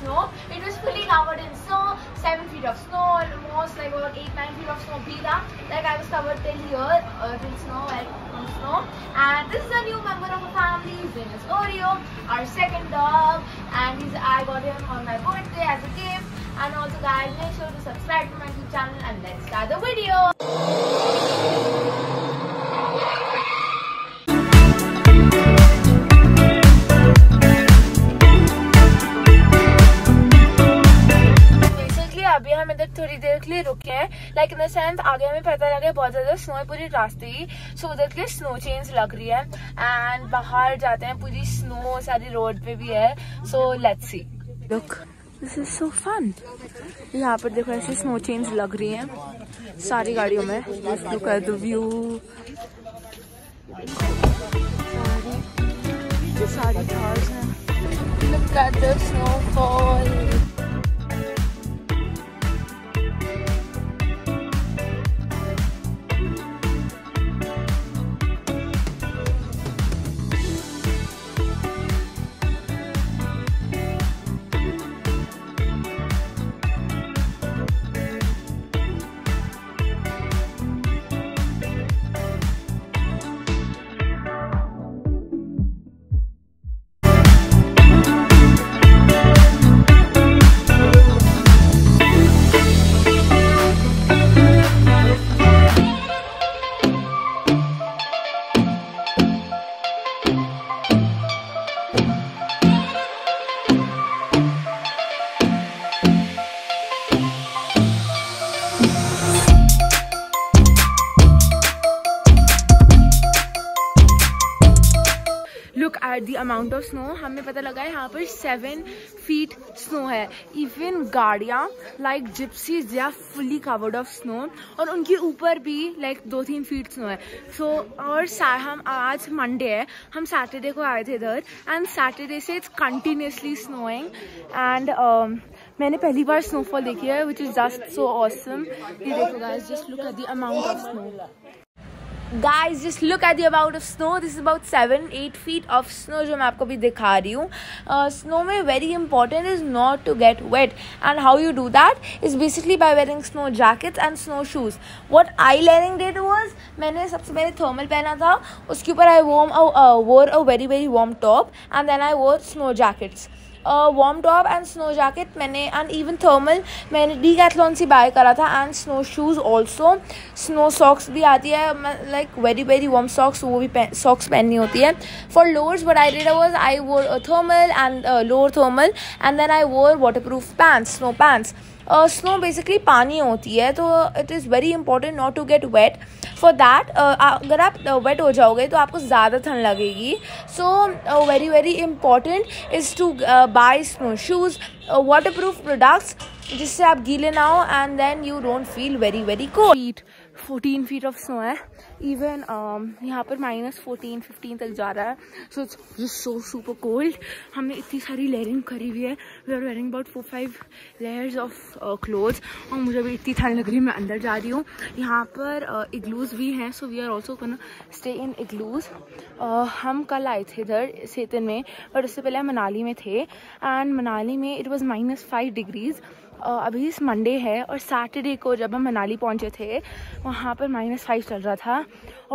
snow. It was fully covered in snow, 7 feet of snow, almost like about 8-9 feet of snow. Like I was covered till here, till snow, And this is a new member of the family. His name is Oreo, our second dog, and I got him on my birthday as a gift. And also, guys, make sure to subscribe to my YouTube channel, and let's start the video. अभी हम इधर थोड़ी देर के लिए रुके हैं, like in the sense आगे हमें पता लगा बहुत ज्यादा स्नो है पूरी रास्ते ही, सो उधर के लिए स्नो चेंज लग रही है एंड बाहर जाते हैं पूरी स्नो सारी रोड पे भी है, so let's see. Look, this is so fun. यहाँ पर देखो ऐसे स्नो चेंज लग रही है सारी गाड़ियों में। लुक एट द व्यू, सारी कार्स हैं। Look at the snowfall. Look at the amount of snow. हमें पता लगा है यहाँ पर 7 फीट स्नो है। इवन गाड़ियाँ like gypsies they are fully covered of snow, और उनके ऊपर भी लाइक 2-3 फीट स्नो है। सो और हम आज मंडे है, हम सैटरडे को आए थे इधर, एंड सैटरडे से इट्स कंटिन्यूसली स्नोइंग एंड मैंने पहली बार स्नोफॉल देखी है which is just so awesome. ये देखो guys, just look at the amount of snow. Guys, just look at the amount of snow. This is about 7-8 feet of snow जो मैं आपको भी दिखा रही हूँ। Snow में very important is not to get wet, and how you do that is basically by wearing snow jackets and snow shoes. What I learning did was मैंने सबसे पहले थर्मल पहना था, उसके ऊपर I wore a very warm top, and then I wore snow jackets. Warm top and snow jacket मैंने, and even thermal मैंने Decathlon से बाय करा था, and snow shoes also. Snow socks भी आती है, लाइक वेरी वार्म सॉक्स, वो भी सॉक्स पहननी होती है। For lowers what I did was I wore thermal and lower thermal, and then I wore waterproof pants, snow pants. Snow basically पानी होती है, तो it is very important not to get wet. For that अगर आप wait हो जाओगे तो आपको ज़्यादा ठंड लगेगी। So very important is to buy snow shoes, waterproof products, जिससे आप गीले ना हो, and then you don't feel very cold. 14 feet of snow है। इवन यहाँ पर -14-15 तक जा रहा है, so it's just so super cold. हमने इतनी सारी लेयरिंग करी हुई है, we are wearing about 4-5 layers of clothes, और मुझे भी इतनी ठंड लग रही है। मैं अंदर जा रही हूँ। यहाँ पर इग्लूज भी हैं, so we are also gonna stay in igloos. हम कल आए थे इधर सेतन में, बट उससे पहले हम मनाली में थे, एंड मनाली में इट वॉज -5 डिग्रीज। अभी इस मंडे है, और सैटरडे को जब हम मनाली पहुंचे थे वहाँ पर -5 चल रहा था,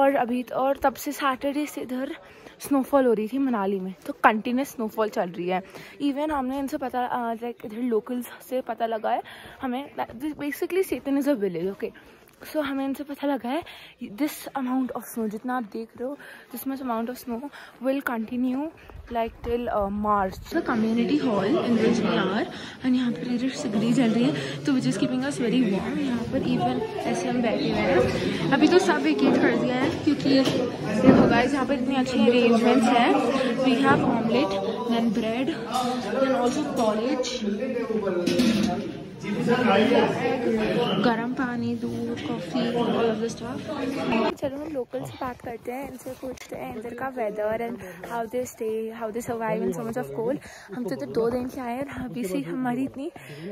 और तब से सैटरडे से इधर स्नोफॉल हो रही थी मनाली में, तो कंटिन्यूस स्नोफॉल चल रही है। इवन हमने इनसे पता लाइक इधर लोकल्स से पता लगा है हमें, basically Sethan is a village, okay. So हमें इनसे पता लगा है दिस अमाउंट ऑफ स्नो, जितना आप देख रहे हो, this much amount of snow will continue like till March. Community hall in which we are, and यहाँ पर इधर सिगरी चल रही है, तो which is keeping us very warm. यहाँ पर इवन ऐसे हम बैठे हुए हैं। अभी तो सब वेकेट कर दिया है, क्योंकि देखो गाइस यहाँ पर इतनी अच्छी अरेंजमेंट्स हैं। We have omelette, then bread, then also college, गरम पानी, दूध, coffee, all of the stuff. चलो हम लोकल से बात करते हैं, इनसे पूछते हैं इधर का weather and how they stay, how they survive in so much of cold. हम तो इधर 2 दिन से आए हैं, अभी से हमारी इतनी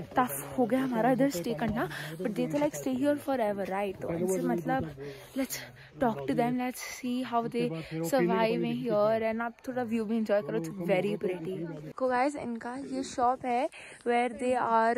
टफ हो गया हमारा इधर स्टे करना, बट दे तो like stay here forever right, राइट? तो इनसे मतलब let's talk to them, let's see how they survive in here and आप थोड़ा व्यू भी इंजॉय करो, इट्स वेरी प्रिटी। देखो गाइस, इनका ये शॉप है where they are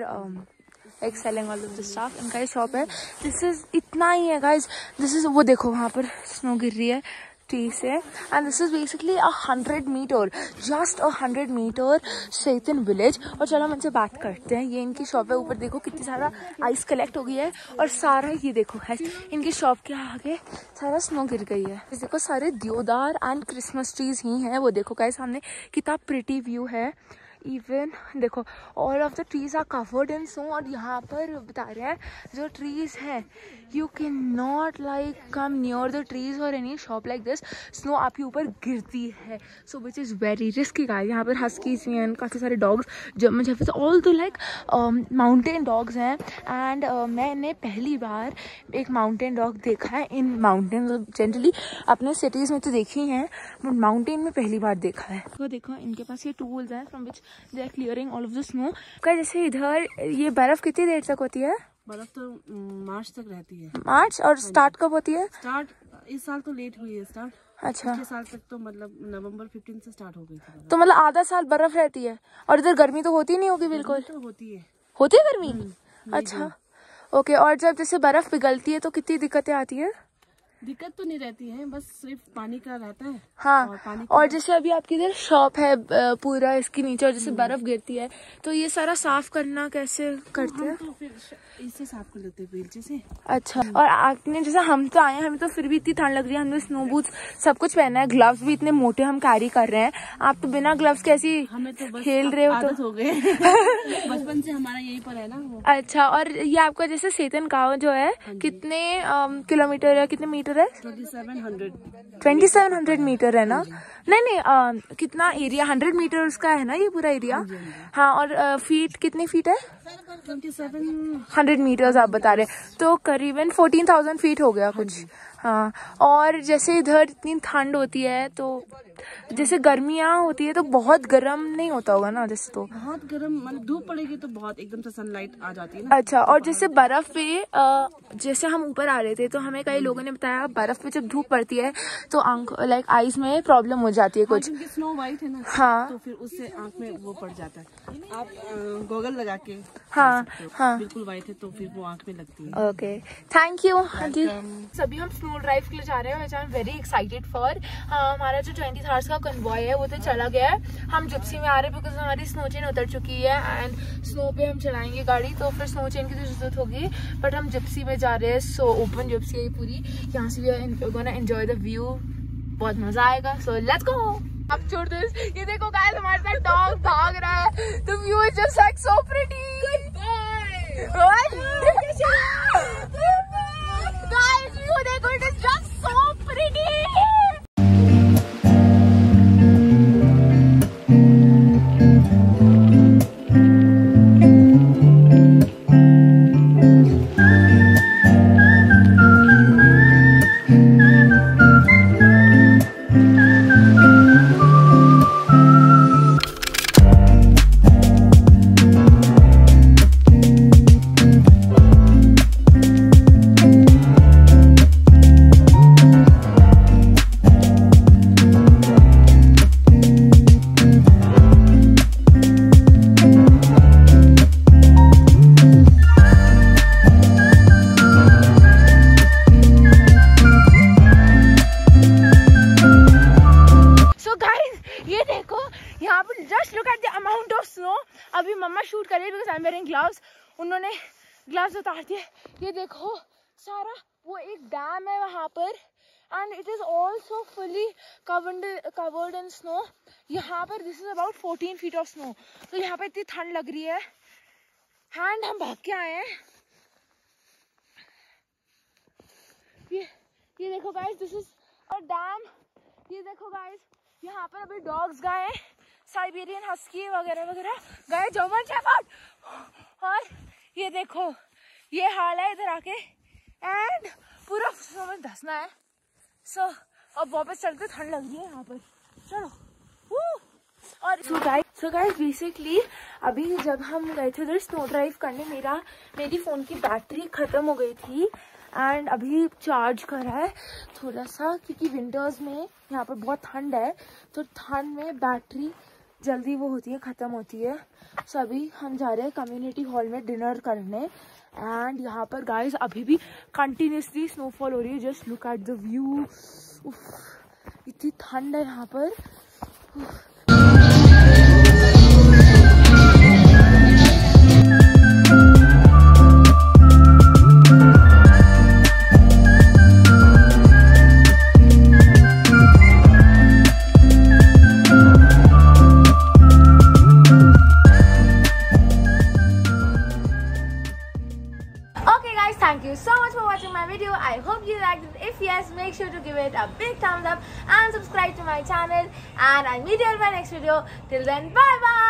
like selling all of the stuff। इनका ये शॉप है, दिस इज इतना ही है गाइज, दिस इज वो देखो वहाँ पर स्नो गिर रही है ट्री से, and this is basically 100 meter, just 100 meter Sethan village. और चलो हम इनसे बात करते हैं, ये इनकी शॉप है, ऊपर देखो कितनी सारा आइस कलेक्ट हो गई है और सारा ये देखो है इनकी शॉप के आगे सारा स्नो गिर गई है। देखो सारे देवदार एंड क्रिसमस ट्रीज ही हैं, वो देखो गाइस सामने कितना प्रिटी व्यू है। इवन देखो all of the trees are covered in snow, और यहाँ पर बता रहे हैं जो ट्रीज हैं you can not like come near the trees और any shop like this, snow आपके ऊपर गिरती है, so which is very risky guys. यहाँ पर हस्कीज भी हैं, काफ़ी सारे dogs, German shepherds, all the like mountain dogs हैं। एंड मैंने पहली बार एक माउंटेन डॉग देखा है इन माउंटेन, जनरली अपने सिटीज़ में तो देखी हैं बट माउंटेन में पहली बार देखा है। तो देखो इनके पास ये टूल्स हैं from which they are clearing all of the snow. का जैसे इधर ये बर्फ कितनी देर तक होती है? बर्फ तो मार्च तक रहती है। मार्च, और स्टार्ट कब होती है? स्टार्ट इस साल तो लेट हुई है स्टार्ट। अच्छा, पिछले साल तक तो मतलब नवंबर 15 से स्टार्ट हो गई थी। तो मतलब आधा साल बर्फ रहती है, और इधर गर्मी तो होती नहीं होगी बिल्कुल? तो होती है गर्मी। अच्छा ओके, और जब जैसे बर्फ पिघलती है तो कितनी दिक्कतें आती है? दिक्कत तो नहीं रहती है, बस सिर्फ पानी का रहता है। हाँ, और जैसे अभी आपकी इधर शॉप है पूरा इसके नीचे, और जैसे बर्फ गिरती है तो ये सारा साफ करना कैसे करते हैं? तो फिर इससे साफ कर लेते हैं बेलचे से। अच्छा, और आपने जैसे हम तो आए हैं, हमें तो फिर भी इतनी ठंड लग रही है, हमने स्नो बूट्स सब कुछ पहना है, ग्लव्स भी इतने मोटे हम कैरी कर रहे हैं, आप तो बिना ग्लव्स कैसी हमें तो बस खेल रहे हो? आदत हो गए बचपन से हमारा यही पर है ना वो। अच्छा, और ये आपका जैसे सेतन गाँव जो है कितने किलोमीटर है, कितने मीटर है? 2700 मीटर है ना? नहीं, कितना एरिया? 100 मीटर का है ना ये पूरा एरिया? हाँ, और फीट कितनी फीट है? 100 मीटर्स आप बता रहे, तो करीबन 14,000 फीट हो गया कुछ। हाँ, और जैसे इधर इतनी ठंड होती है तो जैसे गर्मियाँ होती है तो बहुत गर्म नहीं होता होगा ना? जैसे तो बहुत गर्म, मतलब धूप पड़ेगी तो बहुत एकदम से सनलाइट आ जाती है ना। अच्छा, और जैसे बर्फ पे जैसे हम ऊपर आ रहे थे तो हमें कई लोगों ने बताया बर्फ पे जब धूप पड़ती है तो आंख लाइक आईज में प्रॉब्लम हो जाती है कुछ। क्योंकि स्नो वाइट है ना। हाँ, तो फिर उससे आंख में वो पड़ जाता है। आप गॉगल लगा के हाँ हाँ बिल्कुल वाइट है तो फिर वो आंख में लगती है। Okay, thank you aunty. सभी हम स्नो ड्राइव के लिए जा रहे हैं, which I am very excited for. हमारा जो 20 आवर्स का कन्वॉय है वो तो चला गया है, हम जिप्सी में आ रहे हैं बिकॉज हमारी स्नो चेन उतर चुकी है एंड स्नो पे हम चलाएंगे गाड़ी, तो फिर स्नो चेन की तो जरूरत होगी, बट हम जिप्सी में जा रहे हैं। सो ओपन जिप्सी है पूरी, यहाँ से भी गोना एंजॉय द व्यू, बहुत मजा आएगा। So let's go. अब छोड़ दो, ये देखो गाइस हमारे साथ डॉग भाग रहा है, the view is just like so pretty. Guys view देखो, it is just so pretty. अभी मम्मा शूट कर रही है because I am wearing gloves, उन्होंने ग्लव्स उतार दिए। ये देखो सारा वो एक डैम है वहाँ पर and it is also fully covered in snow. यहाँ पर this is about 14 feet of snow, तो यहाँ पर इतनी ठंड लग रही है एंड हम भाग के आए हैं। ये देखो guys, this is a dam. ये देखो गाइस, यहाँ पर अभी डॉग्स गए, साइबेरियन हस्की वगैरह वगैरह गए, जर्मन शेफर्ड, और ये देखो ये हाल है इधर आके एंड पूरा स्नो में धंसना है। सो अब वापस चलते, ठंड लग रही है यहाँ पर, चलो। और सो गाइस बेसिकली अभी जब हम गए थे उधर स्नो ड्राइव करने, मेरी फ़ोन की बैटरी ख़त्म हो गई थी एंड अभी चार्ज करा है थोड़ा सा, क्योंकि विंटर्स में यहाँ पर बहुत ठंड है, तो ठंड में बैटरी जल्दी वो होती है, ख़त्म होती है। सो अभी हम जा रहे हैं कम्युनिटी हॉल में डिनर करने एंड यहाँ पर गाइस अभी भी कंटिन्यूसली स्नोफॉल हो रही है। Just look at the view, इतनी ठंड है यहाँ पर। Thank you so much for watching my video. I hope you liked it. If yes, make sure to give it a big thumbs up and subscribe to my channel. And I'll meet you in my next video. Till then, bye bye.